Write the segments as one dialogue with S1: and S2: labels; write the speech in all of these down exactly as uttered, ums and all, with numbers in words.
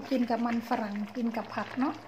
S1: กินกับมันฝรั่งกินกับผักเนาะ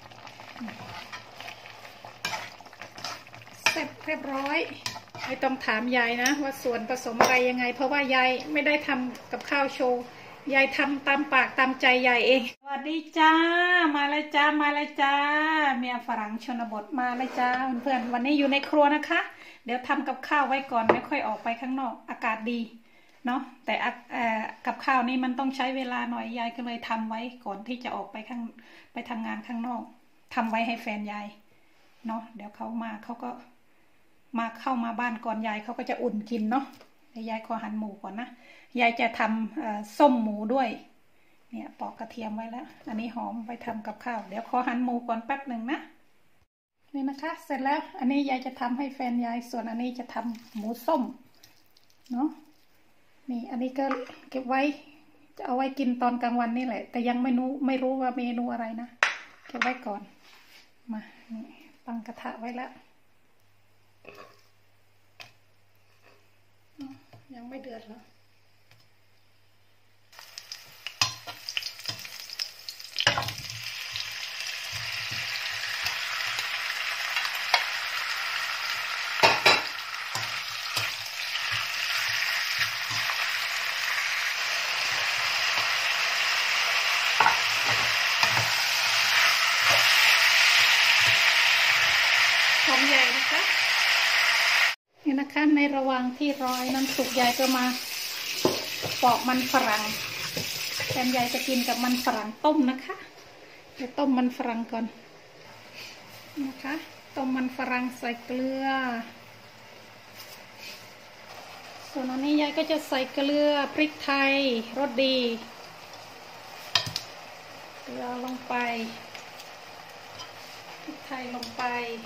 S1: เสร็จเรียบร้อยไม่ต้องถามยายนะว่าส่วนผสมอะไรยังไงเพราะว่ายายไม่ได้ทำกับข้าวโชว์ยายทำตามปากตามใจยายเองสวัสดีจ้ามาเลยจ้ามาเลยจ้าเมียฝรั่งชนบทมาเลยจ้าเพื่อนๆวันนี้อยู่ในครัวนะคะเดี๋ยวทำกับข้าวไว้ก่อนไม่ค่อยออกไปข้างนอกอากาศดีเนาะแต่กับข้าวนี่มันต้องใช้เวลาหน่อยยายก็เลยทำไว้ก่อนที่จะออกไปข้างไปทำงานข้างนอกทำไว้ให้แฟนยายเนาะเดี๋ยวเขามาเขาก็มาเข้ามาบ้านก่อนยายเขาก็จะอุ่นกินเนาะเดี๋ยวยายขอหั่นหมูก่อนนะยายจะทำส้มหมูด้วยเนี่ยปอกกระเทียมไว้แล้วอันนี้หอมไปทำกับข้าวเดี๋ยวขอหั่นหมูก่อนแป๊บหนึ่งนะนี่นะคะเสร็จแล้วอันนี้ยายจะทำให้แฟนยายส่วนอันนี้จะทำหมูส้มเนาะนี่อันนี้ก็เก็บไว้จะเอาไว้กินตอนกลางวันนี่แหละแต่ยังไม่รู้ไม่รู้ว่าเมนูอะไรนะเก็บไว้ก่อนมานี่ตั้งกระทะไว้แล้วยังไม่เดือดหรอหอมใหญ่นะคะนี่นะคะในระหว่างที่รอน้ำสุกยายก็มาปอกมันฝรั่งแฟนยายจะกินกับมันฝรั่งต้มนะคะเดี๋ยวต้มมันฝรั่งก่อนนะคะต้มมันฝรั่งใส่เกลือส่วนอันนี้ยายก็จะใส่เกลือพริกไทยรสดีเกลือลงไปพริกไทยลงไป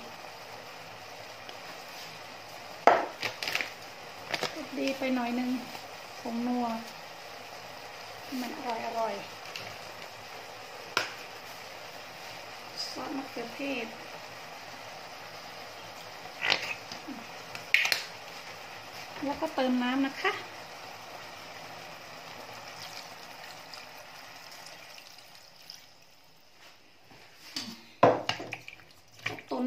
S1: ดีไปหน่อยนึงผงนัวมันอร่อยอร่อยซอสมะเขือเทศแล้วก็เติมน้ำนะคะตุ๋น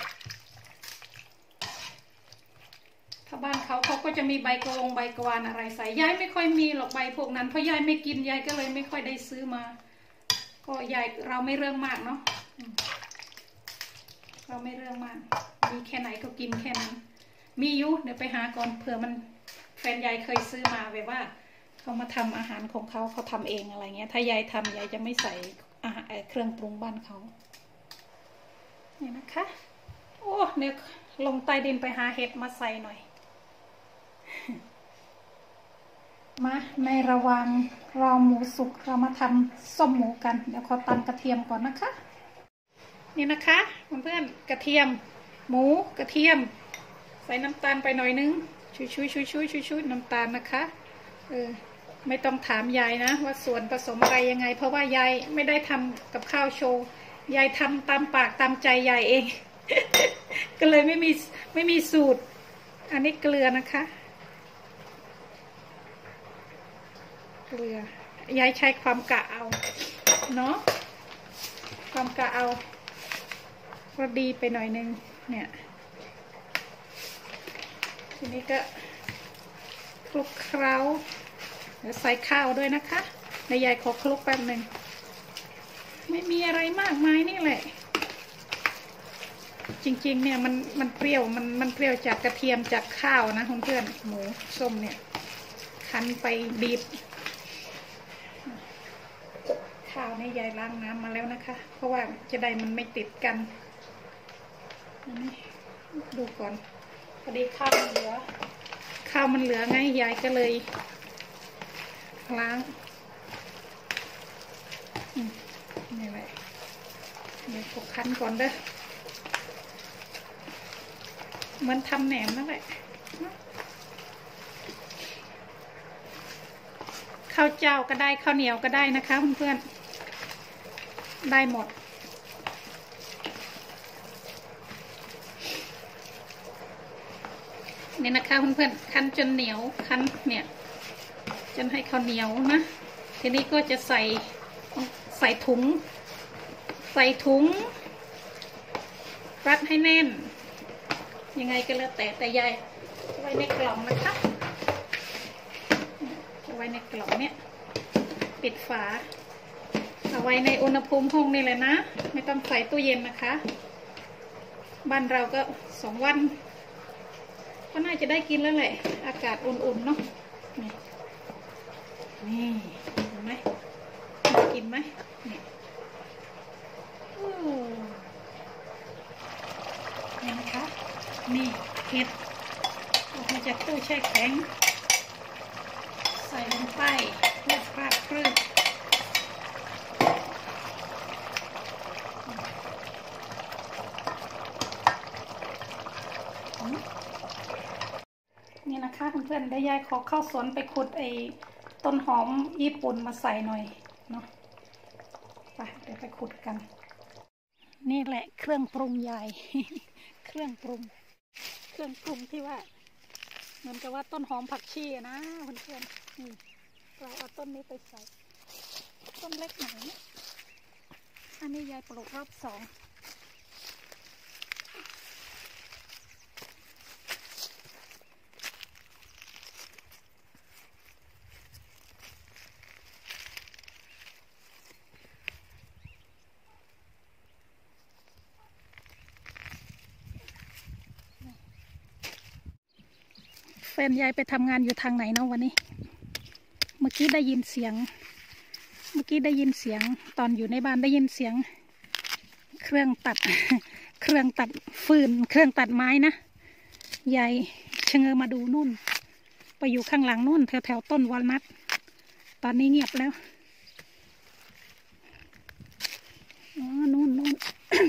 S1: บ้านเขาเขาก็จะมีใบกระวงใบกระวานอะไรใส่ยายไม่ค่อยมีหรอกใบพวกนั้นเพราะยายไม่กินยายก็เลยไม่ค่อยได้ซื้อมาก็ยายเราไม่เรื่องมากเนาะเราไม่เรื่องมากมีแค่ไหนก็กินแค่นั้นมีอยู่เดี๋ยวไปหาก่อนเผื่อมันแฟนยายเคยซื้อมาแบบว่าเขามาทำอาหารของเขาเขาทำเองอะไรเงี้ยถ้ายายทำยายจะไม่ใส่อาหารเครื่องปรุงบ้านเขาเนี่ยนะคะโอ้เนี่ยลงใต้ดินไปหาเห็ดมาใส่หน่อยมาในระหว่างรอหมูสุกเรามาทำส้มหมูกันเดี๋ยวขอตำกระเทียมก่อนนะคะนี่นะคะเพื่อนๆกระเทียมหมูกระเทียมใส่น้ำตาลไปหน่อยนึงชุยชุยชุยชุยชุยชุยน้ำตาลนะคะเออไม่ต้องถามยายนะว่าส่วนผสมอะไรยังไงเพราะว่ายายไม่ได้ทำกับข้าวโชว์ยายทำตามปากตามใจยายเอง ก็เลยไม่มีไม่มีสูตรอันนี้เกลือนะคะเกลือยายใช้ความกะเอาเนาะความกะเอาก็ดีไปหน่อยนึงเนี่ยทีนี้ก็คลุกเคล้าเดี๋ยวใส่ข้าวด้วยนะคะในยายขอคลุกแป๊บหนึ่งไม่มีอะไรมากมายนี่แหละจริงๆเนี่ยมันมันเปรี้ยวมันมันเปรี้ยวจากกระเทียมจากข้าวนะเพื่อนๆหมูส้มเนี่ยคั้นไปบีบข้าวนี่ยายล้างน้ำมาแล้วนะคะเพราะว่าจะได้มันไม่ติดกันดูก่อนพอดีข้าวมันเหลือข้าวมันเหลือไงยายก็เลยล้างนี่แหละเดี๋ยวกดคั้นก่อนเด้อเหมือนทำแหนมนั่นแหละข้าวเจ้าก็ได้ข้าวเหนียวก็ได้นะคะเพื่อนๆได้หมดนี่นะคะเพื่อนๆคั้นจนเหนียวคั้นเนี่ยจนให้ข้าวเหนียวนะทีนี้ก็จะใส่ใส่ถุงใส่ถุงรัดให้แน่นยังไงก็แล้วแต่แต่ยายไว้ในกล่องนะคะไว้ในกล่องเนี้ยปิดฝาเอาไว้ในอุณหภูมิห้องนี่เลยนะไม่ต้องใส่ตู้เย็นนะคะบ้านเราก็สองวันก็น่าจะได้กินแล้วแหละอากาศอุ่นๆเนาะนี่นี่เห็นไหมน่ากินไหมนี่นี่นะคะนี่เห็ดออกมาจากตู้แช่แข็งใส่ลงไปเพื่อคลาดคลื่นนี่นะคะเพื่อนๆได้ยายขอเข้าสวนไปขุดไอ้ต้นหอมญี่ปุ่นมาใส่หน่อยเนาะไปเดี๋ยวไปขุดกันนี่แหละเครื่องปรุงใหญ่ เครื่องปรุงเครื่องปรุงที่ว่าเหมือนกับว่าต้นหอมผักชีนะเพื่อนๆนี่เราเอาต้นนี้ไปใส่ต้นเล็กหน่อยอันนี้ยายปลูกรอบสองแฟนยายไปทำงานอยู่ทางไหนเนาะวันนี้เมื่อกี้ได้ยินเสียงเมื่อกี้ได้ยินเสียงตอนอยู่ในบ้านได้ยินเสียงเครื่องตัด เครื่องตัดฟืนเครื่องตัดไม้นะยายชะเง้อมาดูนู่นไปอยู่ข้างหลังนู่นแถวแถวต้นวอลนัทตอนนี้เงียบแล้วอ๋อนู่นนู่น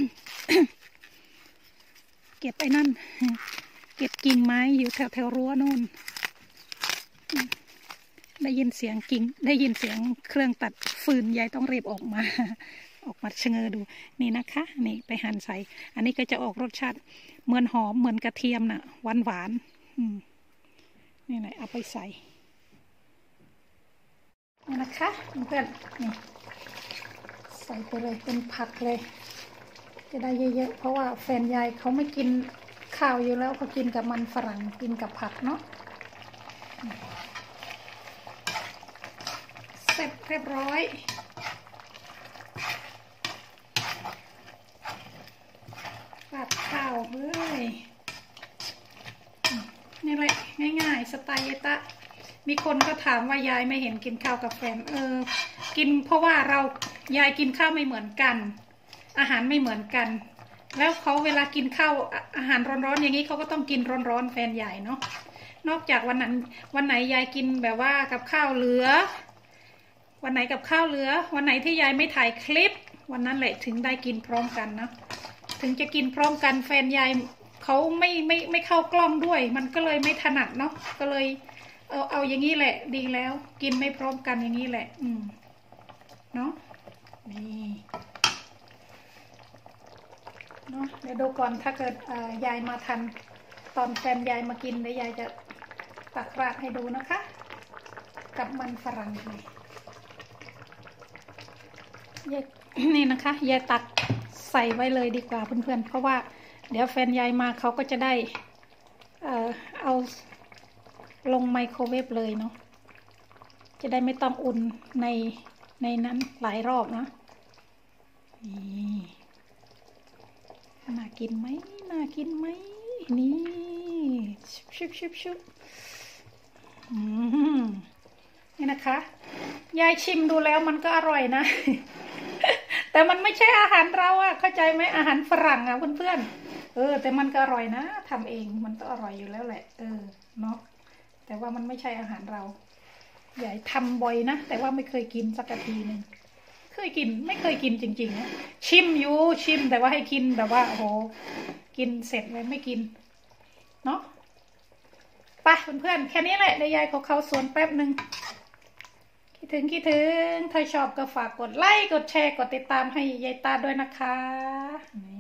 S1: เก็บไอ้นั่นเก็บกิ่งไม้อยู่แถวแถวรั้วนู่นได้ยินเสียงกิ่งได้ยินเสียงเครื่องตัดฟืนยายต้องรีบออกมา ออกมาชะเง้อดูนี่นะคะนี่ไปหั่นใส่อันนี้ก็จะออกรสชาติเหมือนหอมเหมือนกระเทียมน่ะหวานหวานนี่แหละเอาไปใส่นี่นะคะเพื่อนนี่ใส่ไปเลยเป็นผักเลยจะได้เยอะๆเพราะว่าแฟนยายเขาไม่กินข้าวอยู่แล้วเขากินกับมันฝรั่งกินกับผักเนาะเสร็จเรียบร้อยราดข้าวเฮ้ยนี่แหละง่ายๆสไตล์ยายตะมีคนก็ถามว่ายายไม่เห็นกินข้าวกับแฟนเออกินเพราะว่าเรายายกินข้าวไม่เหมือนกันอาหารไม่เหมือนกันแล้วเขาเวลากินข้าวอาหารร้อนๆอย่างนี้เขาก็ต้องกินร้อนๆแฟนใหญ่เนาะนอกจากวันนั้นวันไหนยายกินแบบว่ากับข้าวเหลือวันไหนกับข้าวเหลือวันไหนที่ยายไม่ถ่ายคลิปวันนั้นแหละถึงได้กินพร้อมกันนะถึงจะกินพร้อมกันแฟนยายเขาไม่ไม่ไม่เข้ากล้องด้วยมันก็เลยไม่ถนัดเนาะก็เลยเอาเอาอย่างนี้แหละดีแล้วกินไม่พร้อมกันอย่างนี้แหละอืมเนาะนี่เนาะเดี๋ยวดูก่อนถ้าเกิดยายมาทันตอนแฟนยายมากินเดี๋ยวยายจะตักราดให้ดูนะคะกับมันฝรั่งเลยยายนี่นะคะยายตักใส่ไว้เลยดีกว่าเพื่อนๆเพราะว่าเดี๋ยวแฟนยายมาเขาก็จะได้เอ่อเอาลงไมโครเวฟเลยเนาะจะได้ไม่ต้องอุ่นในในนั้นหลายรอบนะนี่น่ากินไหมน่ากินไหมนี่ชุบชุบชุบชุบนี่นะคะยายชิมดูแล้วมันก็อร่อยนะ แต่มันไม่ใช่อาหารเราอะเข้าใจไหมอาหารฝรั่งอะเพื่อนๆเออแต่มันก็อร่อยนะทำเองมันก็อร่อยอยู่แล้วแหละเออเนาะแต่ว่ามันไม่ใช่อาหารเรายายทำบ่อยนะแต่ว่าไม่เคยกินสักทีหนึ่งเคยกินไม่เคยกินจริงๆนะชิมอยู่ชิมแต่ว่าให้กินแบบว่าโอ้โหกินเสร็จเลยไม่กินเนาะไปเพื่อนๆแค่นี้แหละเดี๋ยวยายขอเข้าสวนแป๊บหนึ่งคิดถึงคิดถึงถ้าชอบก็ฝากกดไลค์กดแชร์กดติดตามให้ยายตาด้วยนะคะ